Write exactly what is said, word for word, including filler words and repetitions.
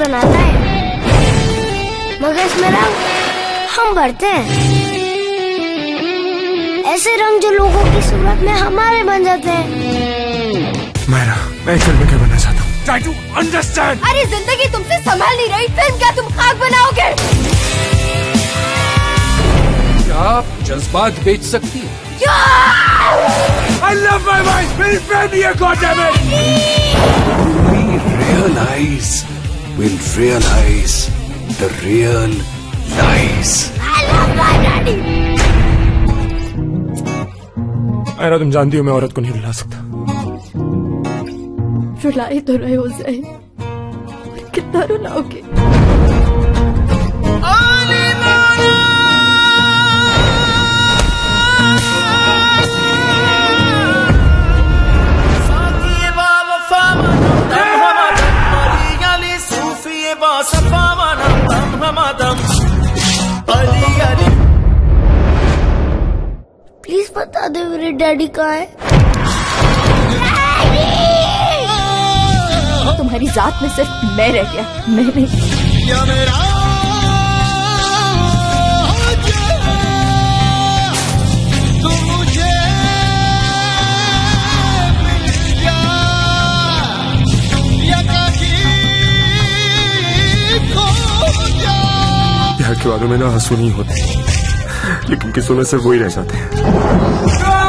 बनाता है, मगर इसमें रंग हम भरते हैं। ऐसे रंग जो लोगों की सूरत में हमारे बन जाते हैं। मायरा, मैं फिल्म में क्या बनना चाहता हूँ? Try to understand. अरे जिंदगी तुमसे संभल नहीं रही, फिल्म क्या तुम खाक बनाओगे? क्या आप जज्बात बेच सकती है? I love my wife. मेरी फैमिली है, God damn it. We realize, we'll realize the real lies. I love my daddy. Myra, तुम जानती हो मैं औरत को नहीं रुला सकता। रुलाई तो रहे हो ज़ैन, कितना रुलाओगे? प्लीज बता दे मेरे डैडी कहाँ है। तुम्हारी जात में सिर्फ मैं रह गया, मैं नहीं। प्यार के बारे में ना आंसू नहीं होते, लेकिन किस्सों में सिर्फ वही रह जाते हैं।